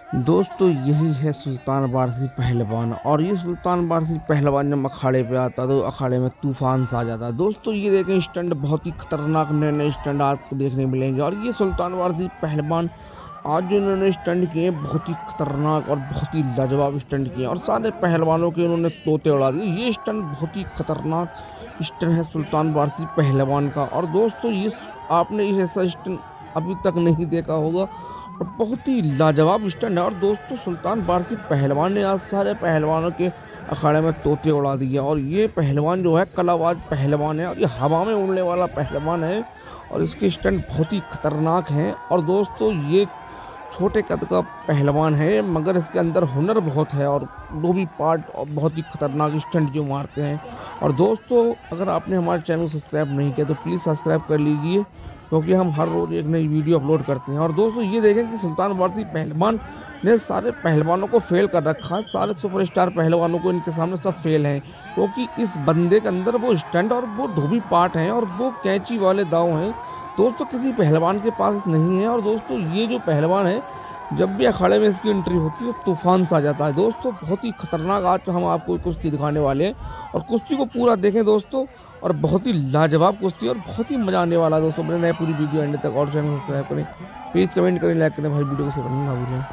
दोस्तों यही है सुल्तान बारसी पहलवान। और ये सुल्तान बारसी पहलवान जब अखाड़े पे आता तो अखाड़े में तूफान सा आ जाता है। दोस्तों ये देखें स्टंट, बहुत ही खतरनाक नए नए स्टंट आपको देखने मिलेंगे। और ये सुल्तान बारसी पहलवान आज जो इन्होंने स्टंट किए बहुत ही खतरनाक और बहुत ही लाजवाब स्टंट किए और सारे पहलवानों के उन्होंने तोते उड़ा दिए। ये स्टंट बहुत ही खतरनाक स्टंट है सुल्तान बारसी पहलवान का। और दोस्तों ये आपने ऐसा स्टंट अभी तक नहीं देखा होगा और बहुत ही लाजवाब स्टंट है। और दोस्तों सुल्तान बारसी पहलवान ने आज सारे पहलवानों के अखाड़े में तोते उड़ा दिए। और ये पहलवान जो है कलाबाज पहलवान है और ये हवा में उड़ने वाला पहलवान है और इसके स्टंट बहुत ही खतरनाक हैं। और दोस्तों ये छोटे कद का पहलवान है मगर इसके अंदर हुनर बहुत है और वो भी पार्ट और बहुत ही खतरनाक स्टंट जो मारते हैं। और दोस्तों अगर आपने हमारे चैनल सब्सक्राइब नहीं किया तो प्लीज़ सब्सक्राइब कर लीजिए क्योंकि हम हर रोज़ एक नई वीडियो अपलोड करते हैं। और दोस्तों ये देखें कि सुल्तान बारसी पहलवान ने सारे पहलवानों को फेल कर रखा है। सारे सुपरस्टार पहलवानों को इनके सामने सब फेल हैं क्योंकि इस बंदे के अंदर वो स्टंट और वो धोबी पार्ट हैं और वो कैंची वाले दाव हैं। दोस्तों किसी पहलवान के पास नहीं है। और दोस्तों ये जो पहलवान है जब भी अखाड़े में इसकी एंट्री होती है तूफान सा आ जाता है। दोस्तों बहुत ही खतरनाक आज हम आपको कुश्ती दिखाने वाले हैं और कुश्ती को पूरा देखें दोस्तों। और बहुत ही लाजवाब कुश्ती और बहुत ही मजा आने वाला है दोस्तों। बने पूरी वीडियो एंड तक और चैनल सब्सक्राइब करें, प्लीज़ कमेंट करें, लाइक करें, भाई वीडियो को शेयर करना ना भूलें।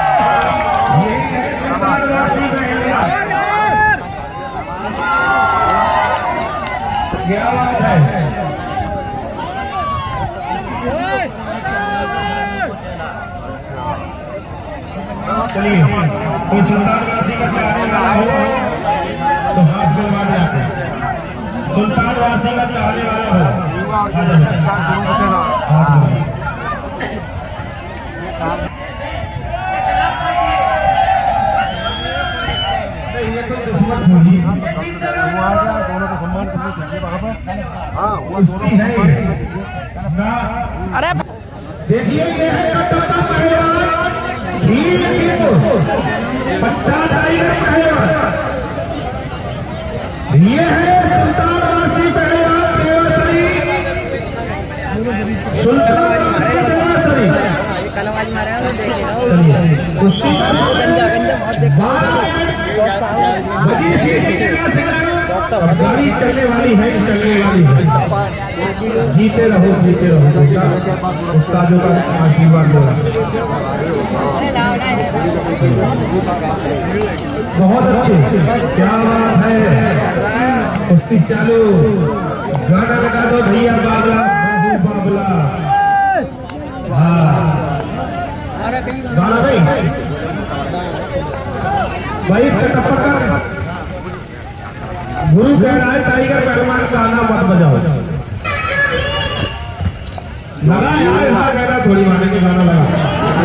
चलिए कोई सुल्तान बारसी का चाहने वाला हो तो हाथ मिलवा जाते हैं। सुल्तान बारसी का चाहने वाला हो ये तो दुश्मन थोड़ी दोनों को सम्मान करना चाहिए बाबा। हाँ वो दोनों है। अरे देखिए ये है कटप्पा पहलवान ये है सुल्तान बारसी पहलवान देवासरी। सुल्तान बारसी देवासरी कलाबाज मारा है कुश्ती गाड़ी चलने वाली है, चलने वाली है। जीते रहो उस्तादों का आशीर्वाद लो। बहुत अच्छे, क्या बात है। कुश्ती चालू, गाना लगा दो भैया बाबला बाबला। हाँ गाना नहीं भाई कटप्पा गुरु कह रहा है टाइगर पहलवान गाना मत बजाओ। लगा यार कहना थोड़ी माने के गाना लगा।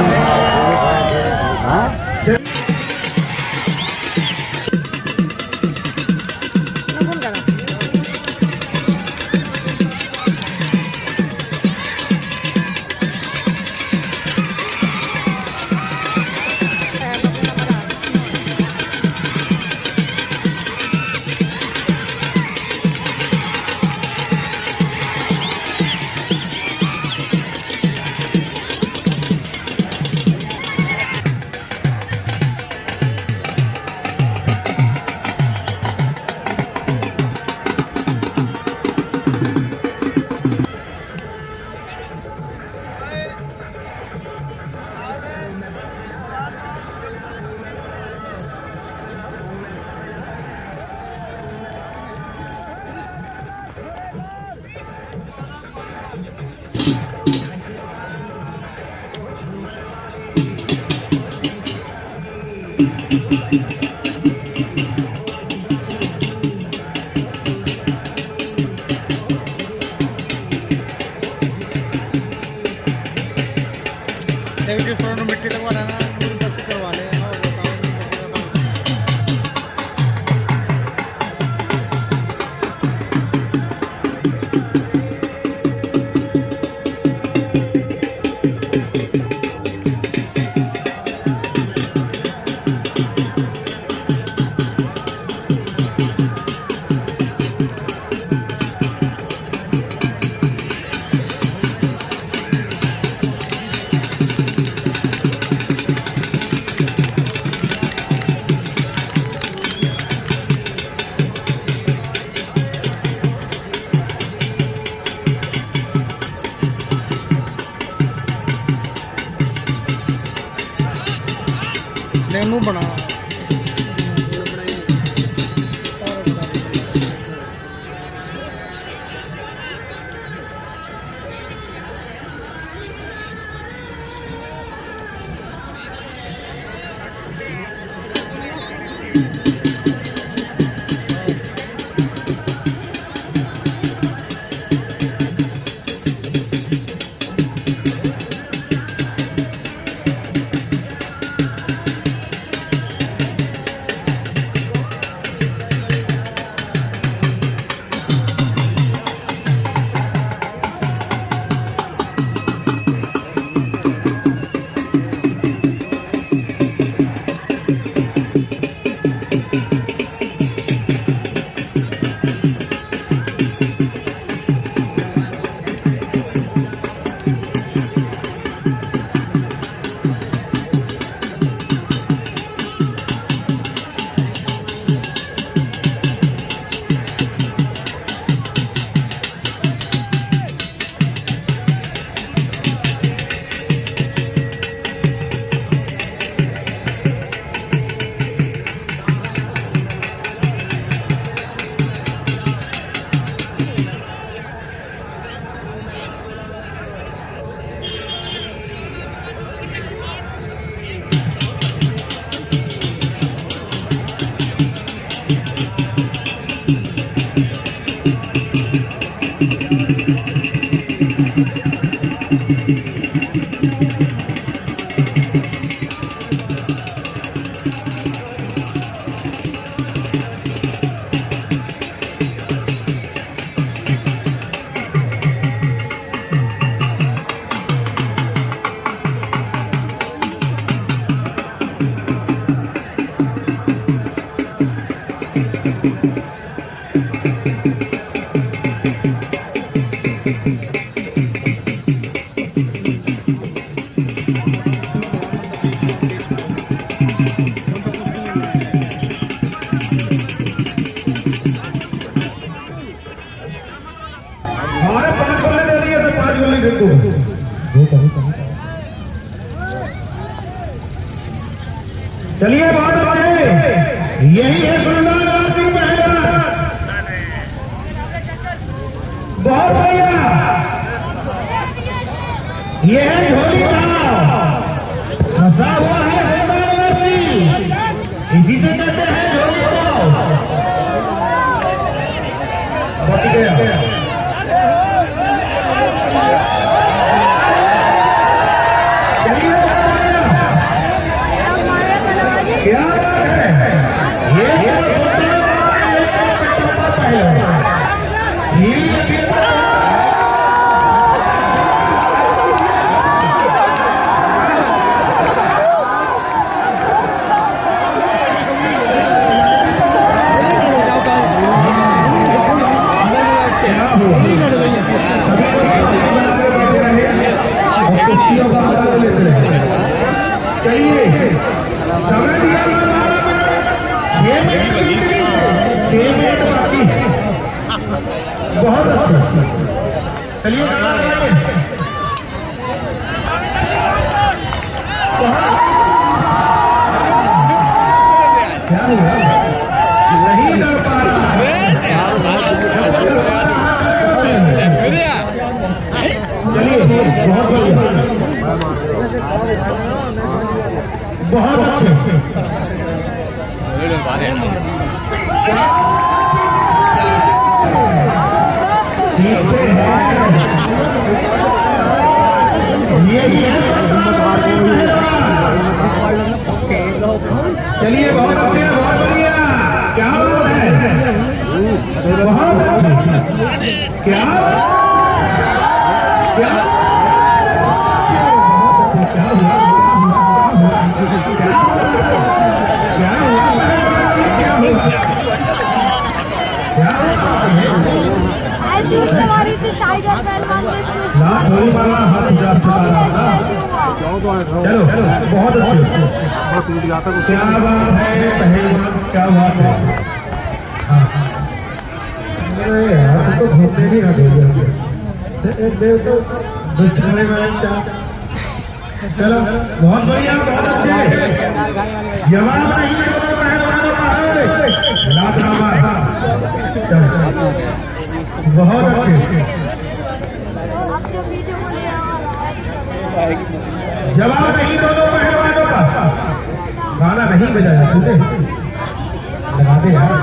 मिट्टी लगवा लेना, करवा ले। मेनू बना चलिए बहुत अच्छे, यही है सुल्तान बासी पहलवान, बहुत बढ़िया। ये है झोली दाव, फंसा हुआ है सुल्तान बासी, इसी से कहते हैं झोली दाव। बच गया क्या बात है, ये समय दिया 6 मिनट बाकी, बहुत अच्छा। चलिए क्या हुआ, नहीं कर पा रहा, चलिए बहुत बहुत अच्छे। चलिए बहुत अच्छे, बहुत बढ़िया, क्या बात है, बहुत अच्छे, क्या चलो बहुत अच्छे, क्या बात है पहलवान, क्या बात है। यार तो घूमने भी एक देव तो चलो बहुत बढ़िया, बहुत अच्छे। जवाब नहीं दोनों पहलवानों का है। बहुत अच्छे। जवाब नहीं दोनों पहलवानों का। गाना नहीं बजाया तुझे, लगा दे यार।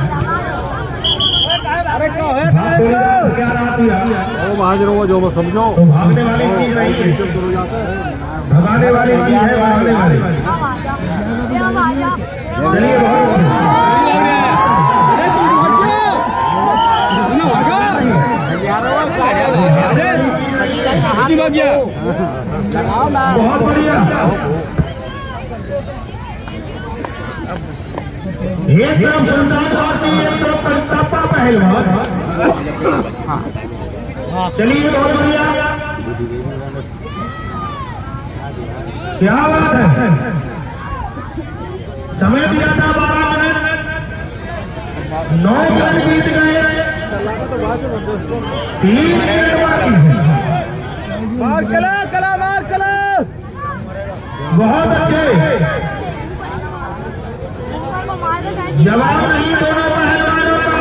अरे क्या है क्या रात हुई यार? महाजनों को जो मैं समझो तो भागने वाली चीज नहीं है, भगाने वाली चीज है, भागने वाली। चलिए बहुत बढ़िया। एक तरफ सुल्तान भारती, एक तरफ प्रतापा पहलवान। चलिए बहुत बढ़िया, क्या बात है। समय दिया था 12 मिनट, 9 मिनट बीत गए, 3 मिनट बाकी है। मार कला कला मार कला। बहुत अच्छे। जवाब नहीं दोनों पहलवानों का।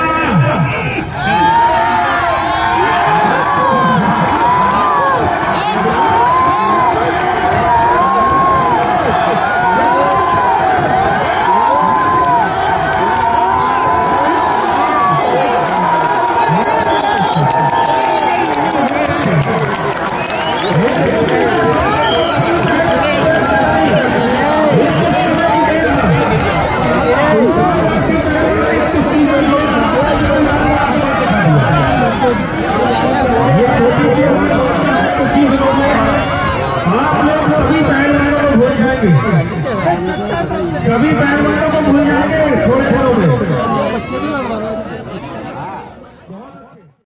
सभी पहलवानों